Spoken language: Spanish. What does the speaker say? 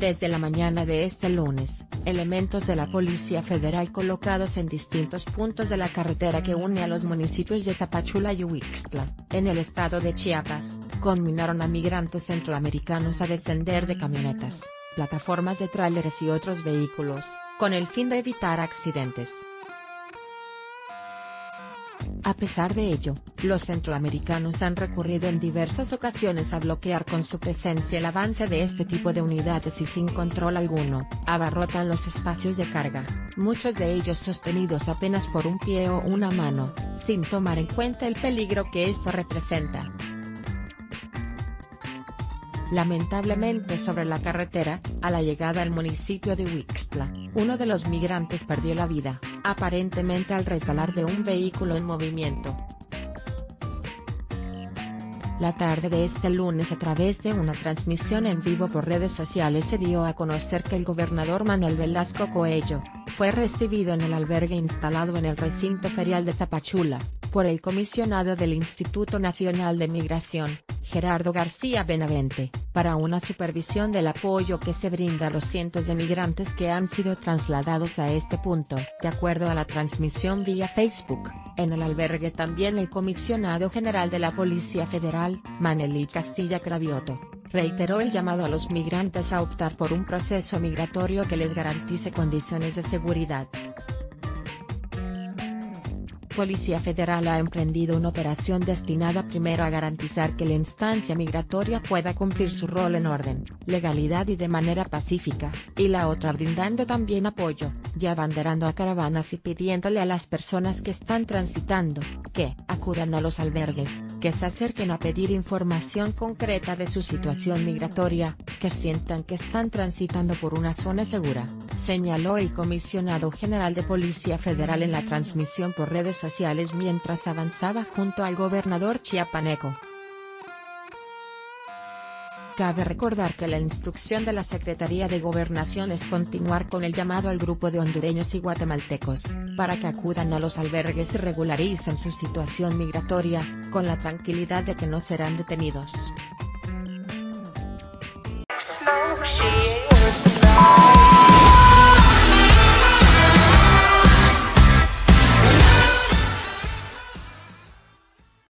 Desde la mañana de este lunes, elementos de la Policía Federal colocados en distintos puntos de la carretera que une a los municipios de Tapachula y Huixtla, en el estado de Chiapas, conminaron a migrantes centroamericanos a descender de camionetas, plataformas de tráileres y otros vehículos, con el fin de evitar accidentes. A pesar de ello, los centroamericanos han recurrido en diversas ocasiones a bloquear con su presencia el avance de este tipo de unidades y sin control alguno, abarrotan los espacios de carga, muchos de ellos sostenidos apenas por un pie o una mano, sin tomar en cuenta el peligro que esto representa. Lamentablemente sobre la carretera, a la llegada al municipio de Huixtla, uno de los migrantes perdió la vida, aparentemente al resbalar de un vehículo en movimiento. La tarde de este lunes, a través de una transmisión en vivo por redes sociales, se dio a conocer que el gobernador Manuel Velasco Coello fue recibido en el albergue instalado en el recinto ferial de Tapachula, por el comisionado del Instituto Nacional de Migración, Gerardo García Benavente, para una supervisión del apoyo que se brinda a los cientos de migrantes que han sido trasladados a este punto. De acuerdo a la transmisión vía Facebook, en el albergue también el comisionado general de la Policía Federal, Manely Castilla Cravioto, reiteró el llamado a los migrantes a optar por un proceso migratorio que les garantice condiciones de seguridad. Policía Federal ha emprendido una operación destinada primero a garantizar que la instancia migratoria pueda cumplir su rol en orden, legalidad y de manera pacífica, y la otra brindando también apoyo, y abanderando a caravanas y pidiéndole a las personas que están transitando, que acudan a los albergues, que se acerquen a pedir información concreta de su situación migratoria, que sientan que están transitando por una zona segura, señaló el comisionado general de Policía Federal en la transmisión por redes sociales mientras avanzaba junto al gobernador chiapaneco. Cabe recordar que la instrucción de la Secretaría de Gobernación es continuar con el llamado al grupo de hondureños y guatemaltecos, para que acudan a los albergues y regularicen su situación migratoria, con la tranquilidad de que no serán detenidos.